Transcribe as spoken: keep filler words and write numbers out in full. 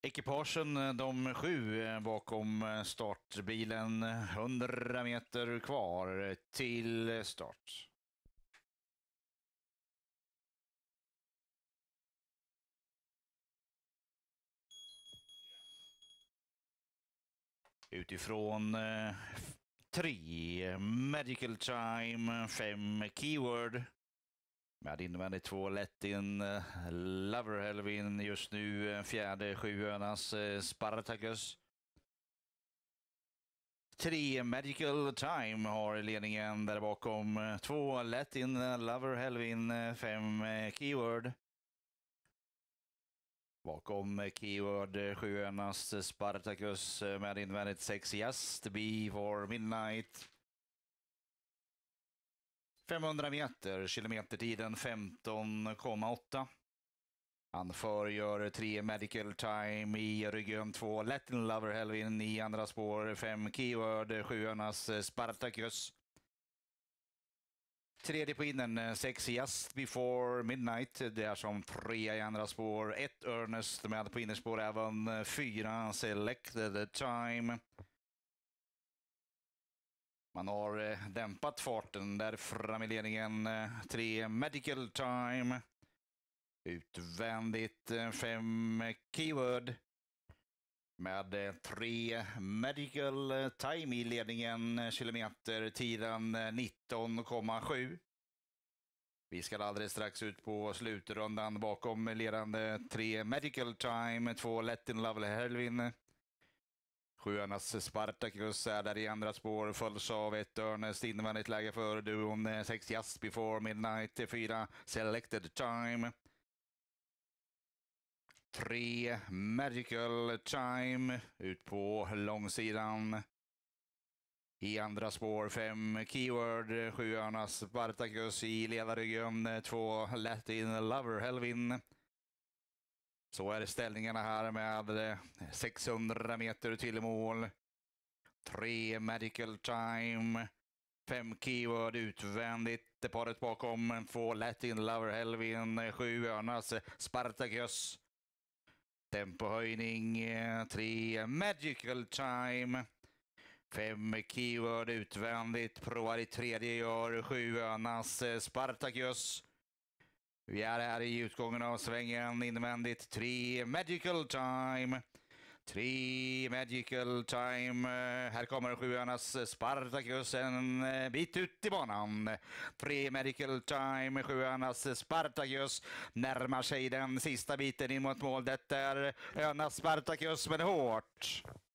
Ekipagen, de sju bakom startbilen, hundra meter kvar till start. Utifrån tre Magical Time, fem Keyword. Med invändigt två Let In Lover Helvin, just nu fjärde sjuöarnas Spartacus. Tre Magical Time har ledningen där bakom, två Let In Lover Helvin, fem Keyword. Bakom Keyword sjuöarnas Spartacus med invändigt sex Just Before Midnight. femhundra meter, kilometertiden femton komma åtta. Han förgör tre Magical Time i ryggen, två Let In Lover Helvin i andra spår, fem Keyword, sjuöarnas Spartacus. Tredje på innen, sex Just Before Midnight, det är som tre i andra spår, ett Earnest med på innerspår, även fyra Selected Time. Man har dämpat farten där fram i ledningen, tre Magical Time. Utvändigt fem Keyword. Med tre Magical Time i ledningen, kilometer tiden nitton komma sju. Vi ska alldeles strax ut på slutrundan bakom ledande tre Magical Time, två Let In Lover Helvin. Sjuöarnas Spartacus är där i andra spår, följs av ett Earnest invändigt läge för duon, sex Just Before Midnight, fyra Selected Time. Tre Magical Time ut på långsidan. I andra spår fem Keyword, sjuöarnas Spartacus i ledarryggen, två Let In Lover Helvin. Så är ställningarna här med sexhundra meter till mål. Tre Magical Time, fem Keyword utvändigt, paret bakom, två Let In Lover Helvin, sjuöarnas Spartacus. Tempohöjning, tre Magical Time, fem Keyword utvändigt, provar i tredje gör sjuöarnas Spartacus. Vi är här i utgången av svängen invändigt, tre Magical Time, tre Magical Time, här kommer sjuöarnas Spartacus en bit ut i banan. Tre Magical Time, sjuöarnas Spartacus närmar sig den sista biten in mot mål. Detta är öarnas Spartacus, men hårt.